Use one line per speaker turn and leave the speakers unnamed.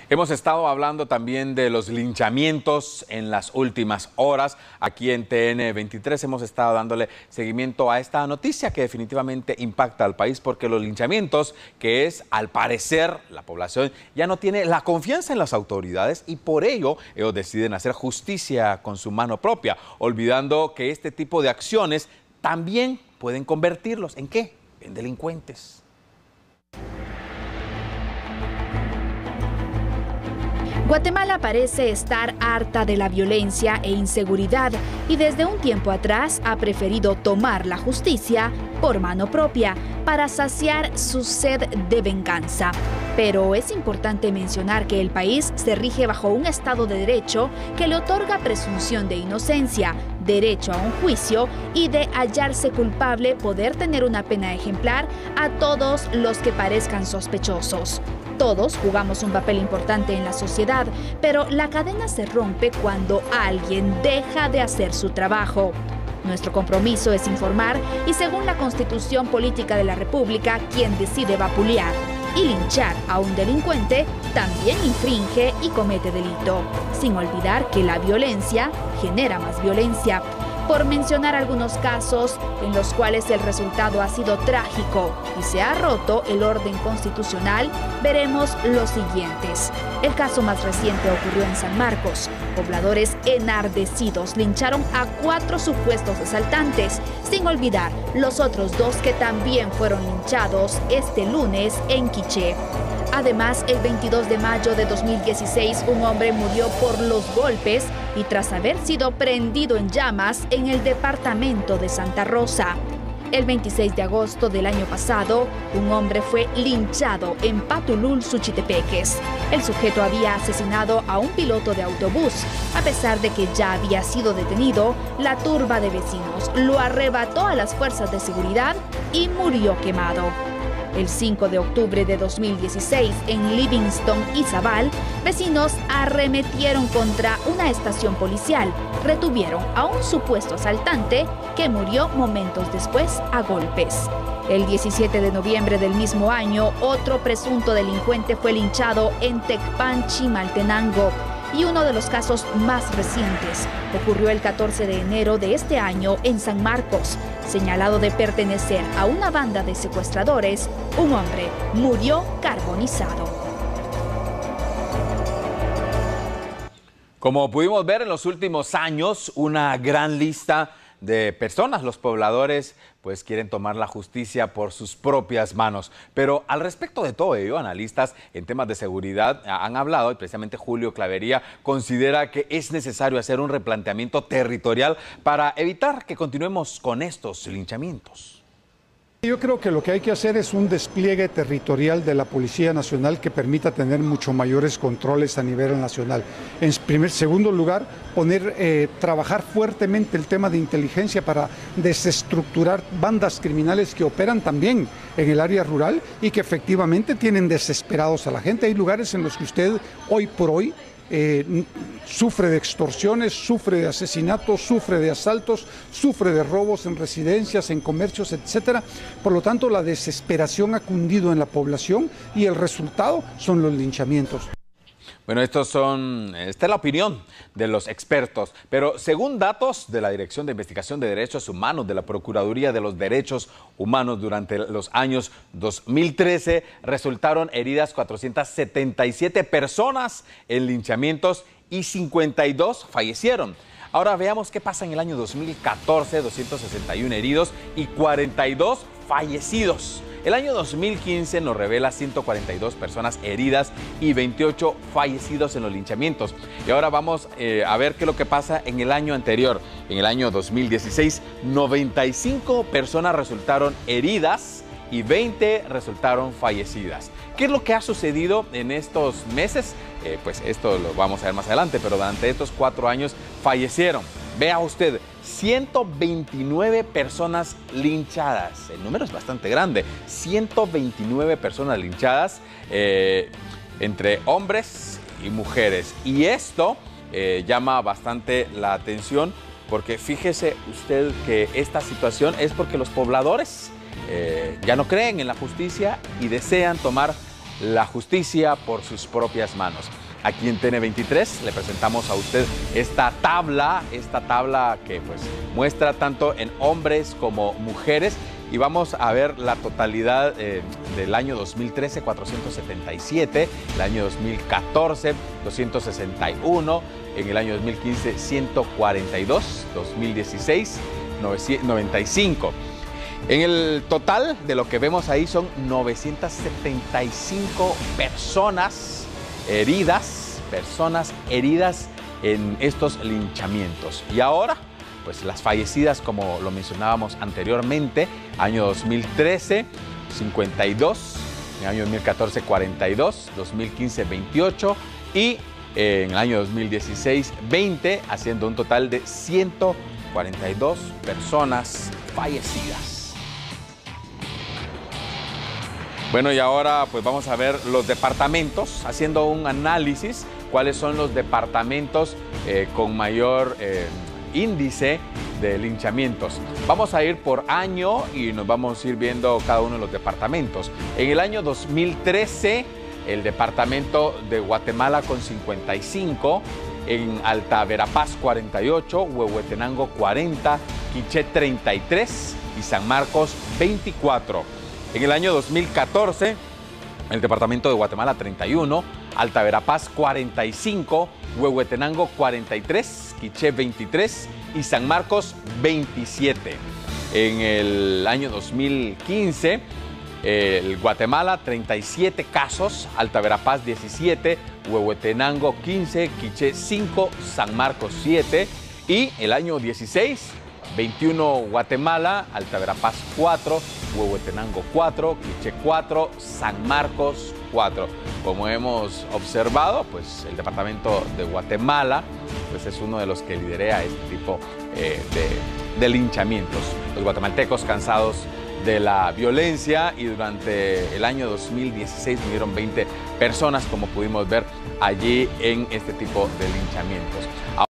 Hemos estado hablando también de los linchamientos en las últimas horas. Aquí en TN23 hemos estado dándole seguimiento a esta noticia que definitivamente impacta al país, porque los linchamientos, que es al parecer la población ya no tiene la confianza en las autoridades, y por ello ellos deciden hacer justicia con su mano propia, olvidando que este tipo de acciones también pueden convertirlos ¿en qué? En delincuentes.
Guatemala parece estar harta de la violencia e inseguridad y desde un tiempo atrás ha preferido tomar la justicia por mano propia para saciar su sed de venganza. Pero es importante mencionar que el país se rige bajo un Estado de Derecho que le otorga presunción de inocencia, derecho a un juicio y de hallarse culpable poder tener una pena ejemplar a todos los que parezcan sospechosos. Todos jugamos un papel importante en la sociedad, pero la cadena se rompe cuando alguien deja de hacer su trabajo. Nuestro compromiso es informar y, según la Constitución Política de la República, quien decide vapulear y linchar a un delincuente también infringe y comete delito, sin olvidar que la violencia genera más violencia. Por mencionar algunos casos en los cuales el resultado ha sido trágico y se ha roto el orden constitucional, veremos los siguientes. El caso más reciente ocurrió en San Marcos. Pobladores enardecidos lincharon a 4 supuestos asaltantes, sin olvidar los otros 2 que también fueron linchados este lunes en Quiché. Además, el 22 de mayo de 2016, un hombre murió por los golpes y tras haber sido prendido en llamas en el departamento de Santa Rosa. El 26 de agosto del año pasado, un hombre fue linchado en Patulul, Suchitepeques. El sujeto había asesinado a un piloto de autobús. A pesar de que ya había sido detenido, la turba de vecinos lo arrebató a las fuerzas de seguridad y murió quemado. El 5 de octubre de 2016, en Livingston y Zabal, vecinos arremetieron contra una estación policial. Retuvieron a un supuesto asaltante que murió momentos después a golpes. El 17 de noviembre del mismo año, otro presunto delincuente fue linchado en Tecpan, Chimaltenango. Y uno de los casos más recientes ocurrió el 14 de enero de este año en San Marcos. Señalado de pertenecer a una banda de secuestradores, un hombre murió carbonizado.
Como pudimos ver en los últimos años, una gran lista de personas, los pobladores, pues quieren tomar la justicia por sus propias manos. Pero al respecto de todo ello, analistas en temas de seguridad han hablado, y precisamente Julio Clavería considera que es necesario hacer un replanteamiento territorial para evitar que continuemos con estos linchamientos.
Yo creo que lo que hay que hacer es un despliegue territorial de la Policía Nacional que permita tener mucho mayores controles a nivel nacional. En segundo lugar, trabajar fuertemente el tema de inteligencia para desestructurar bandas criminales que operan también en el área rural y que efectivamente tienen desesperados a la gente. Hay lugares en los que usted hoy por hoy sufre de extorsiones, sufre de asesinatos, sufre de asaltos, sufre de robos en residencias, en comercios, etcétera. Por lo tanto, la desesperación ha cundido en la población y el resultado son los linchamientos.
Bueno, esta es la opinión de los expertos, pero según datos de la Dirección de Investigación de Derechos Humanos de la Procuraduría de los Derechos Humanos, durante los años 2013 resultaron heridas 477 personas en linchamientos y 52 fallecieron. Ahora veamos qué pasa en el año 2014, 261 heridos y 42 fallecidos. El año 2015 nos revela 142 personas heridas y 28 fallecidos en los linchamientos. Y ahora vamos a ver qué es lo que pasa en el año anterior. En el año 2016, 95 personas resultaron heridas y 20 resultaron fallecidas. ¿Qué es lo que ha sucedido en estos meses? Pues esto lo vamos a ver más adelante, pero durante estos 4 años fallecieron. Vea usted, 129 personas linchadas. El número es bastante grande. 129 personas linchadas entre hombres y mujeres. Y esto llama bastante la atención porque fíjese usted que esta situación es porque los pobladores ya no creen en la justicia y desean tomar la justicia por sus propias manos. Aquí en TN23 le presentamos a usted esta tabla que pues muestra tanto en hombres como mujeres, y vamos a ver la totalidad del año 2013, 477, el año 2014, 261, en el año 2015, 142, 2016, 95. En el total de lo que vemos ahí son 975 personas heridas en estos linchamientos. Y ahora, pues las fallecidas, como lo mencionábamos anteriormente, año 2013, 52, en el año 2014, 42, 2015, 28 y en el año 2016, 20, haciendo un total de 142 personas fallecidas. Bueno, y ahora pues vamos a ver los departamentos, haciendo un análisis, cuáles son los departamentos con mayor índice de linchamientos. Vamos a ir por año y nos vamos a ir viendo cada uno de los departamentos. En el año 2013, el departamento de Guatemala con 55, en Alta Verapaz 48, Huehuetenango 40, Quiché 33 y San Marcos 24. En el año 2014, el departamento de Guatemala 31, Alta Verapaz 45, Huehuetenango 43, Quiché 23 y San Marcos 27. En el año 2015, el Guatemala 37 casos, Alta Verapaz 17, Huehuetenango 15, Quiché 5, San Marcos 7. Y el año 16, 21 Guatemala, Alta Verapaz 4, Huehuetenango 4, Quiché 4, San Marcos 4. Como hemos observado, pues el departamento de Guatemala pues es uno de los que lidera este tipo de linchamientos. Los guatemaltecos cansados de la violencia, y durante el año 2016 murieron 20 personas, como pudimos ver allí en este tipo de linchamientos.